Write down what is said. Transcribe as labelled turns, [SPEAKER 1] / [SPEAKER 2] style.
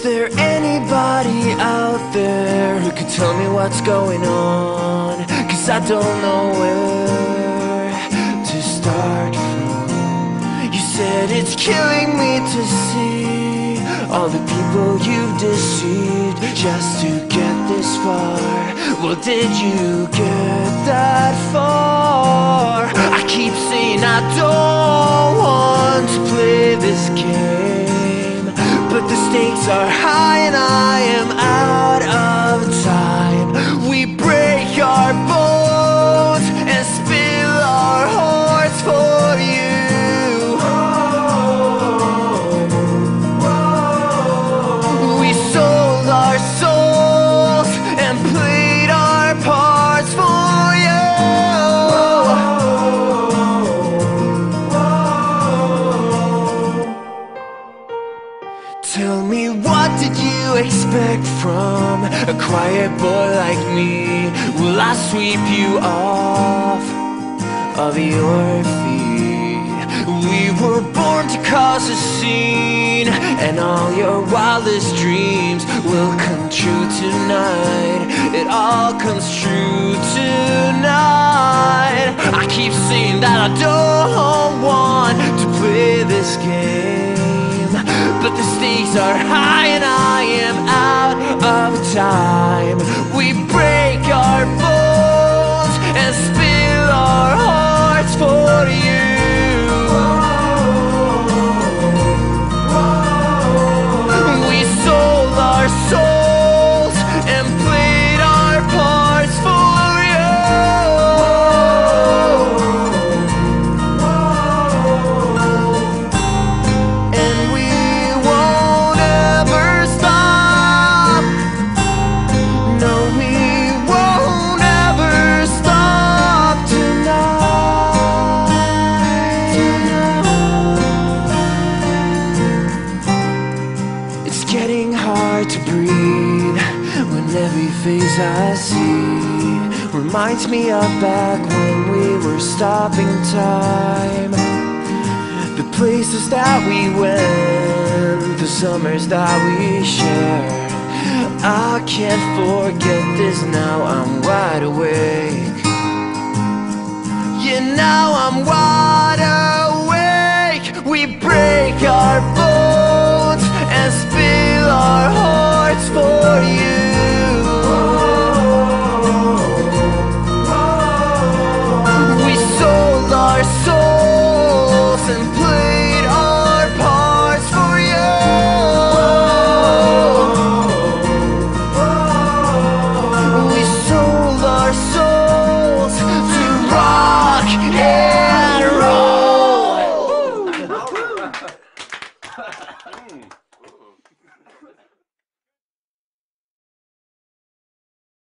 [SPEAKER 1] there anybody out there who could tell me what's going on? 'Cause I don't know where to start from. You said it's killing me to see all the people you've deceived just to get this far. Well, did you get that far? I keep saying I don't want to play this game, but the stakes are high and I am out of time. We break our bones and spill our hearts for you. We sold our souls and played our parts for you. Tell me, what did you expect from a quiet boy like me? Will I sweep you off of your feet? We were born to cause a scene, and all your wildest dreams will come true tonight. It all comes true tonight. I keep saying that I don't want to play this game, but the stakes are high and I am out of time. We break our bones and spill our hearts for you. We sold our souls and played our parts for you. And we won't ever stop. No, we won't ever stop tonight. It's getting hard to breathe when every face I see reminds me of back when we were stopping time. The places that we went, the summers that we shared. I can't forget this, now I'm wide awake. Yeah, now I'm wide